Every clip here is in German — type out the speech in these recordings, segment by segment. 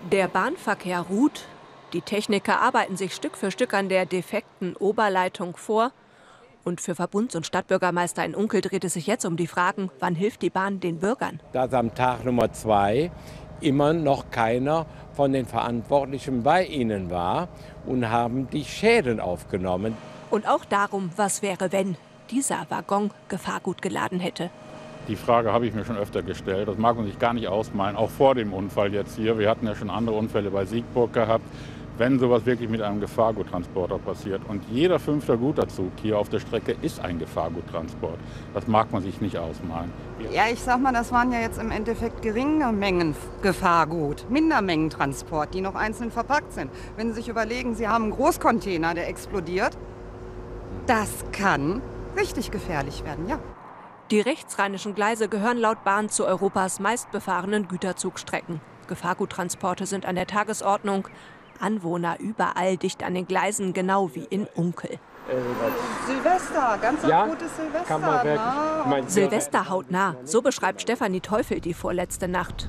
Der Bahnverkehr ruht. Die Techniker arbeiten sich Stück für Stück an der defekten Oberleitung vor. Und für Verbunds- und Stadtbürgermeister in Unkel dreht es sich jetzt um die Fragen, wann hilft die Bahn den Bürgern? Dass am Tag Nummer 2 immer noch keiner von den Verantwortlichen bei ihnen war und haben die Schäden aufgenommen. Und auch darum, was wäre, wenn dieser Waggon Gefahrgut geladen hätte. Die Frage habe ich mir schon öfter gestellt. Das mag man sich gar nicht ausmalen, auch vor dem Unfall jetzt hier. Wir hatten ja schon andere Unfälle bei Siegburg gehabt. Wenn sowas wirklich mit einem Gefahrguttransporter passiert. Und jeder 5. Güterzug hier auf der Strecke ist ein Gefahrguttransport. Das mag man sich nicht ausmalen. Ja, ich sag mal, das waren ja jetzt im Endeffekt geringe Mengen Gefahrgut, Mindermengentransport, die noch einzeln verpackt sind. Wenn Sie sich überlegen, Sie haben einen Großcontainer, der explodiert, das kann richtig gefährlich werden, ja. Die rechtsrheinischen Gleise gehören laut Bahn zu Europas meistbefahrenen Güterzugstrecken. Gefahrguttransporte sind an der Tagesordnung. Anwohner überall dicht an den Gleisen, genau wie in Unkel. Silvester, ganz Ja, gutes Silvester. kann man wirklich. Na. Mein Silvester hautnah, so beschreibt Stefanie Teufel die vorletzte Nacht.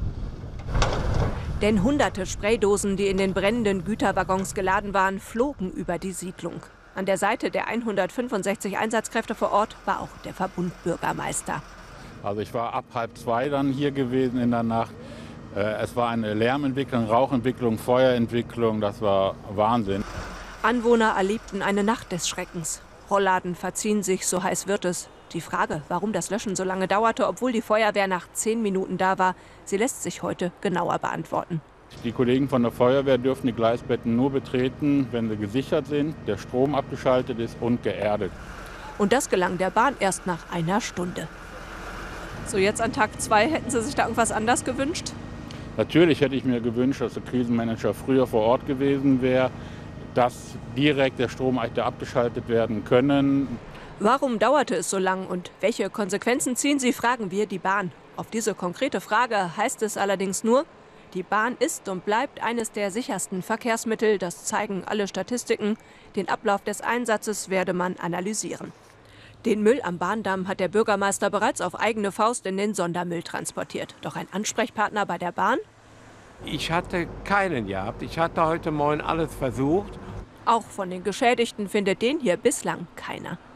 Denn hunderte Spraydosen, die in den brennenden Güterwaggons geladen waren, flogen über die Siedlung. An der Seite der 165 Einsatzkräfte vor Ort war auch der Verbundbürgermeister. Also ich war ab 1:30 dann hier gewesen in der Nacht. Es war eine Lärmentwicklung, Rauchentwicklung, Feuerentwicklung, das war Wahnsinn. Anwohner erlebten eine Nacht des Schreckens. Rollladen verziehen sich, so heiß wird es. Die Frage, warum das Löschen so lange dauerte, obwohl die Feuerwehr nach 10 Minuten da war, sie lässt sich heute genauer beantworten. Die Kollegen von der Feuerwehr dürfen die Gleisbetten nur betreten, wenn sie gesichert sind, der Strom abgeschaltet ist und geerdet. Und das gelang der Bahn erst nach einer Stunde. So, jetzt an Tag 2, hätten Sie sich da irgendwas anders gewünscht? Natürlich hätte ich mir gewünscht, dass der Krisenmanager früher vor Ort gewesen wäre, dass direkt der Strom hätte abgeschaltet werden können. Warum dauerte es so lang und welche Konsequenzen ziehen Sie, fragen wir die Bahn. Auf diese konkrete Frage heißt es allerdings nur, die Bahn ist und bleibt eines der sichersten Verkehrsmittel. Das zeigen alle Statistiken. Den Ablauf des Einsatzes werde man analysieren. Den Müll am Bahndamm hat der Bürgermeister bereits auf eigene Faust in den Sondermüll transportiert. Doch ein Ansprechpartner bei der Bahn? Ich hatte keinen gehabt. Ich hatte heute Morgen alles versucht. Auch von den Geschädigten findet den hier bislang keiner.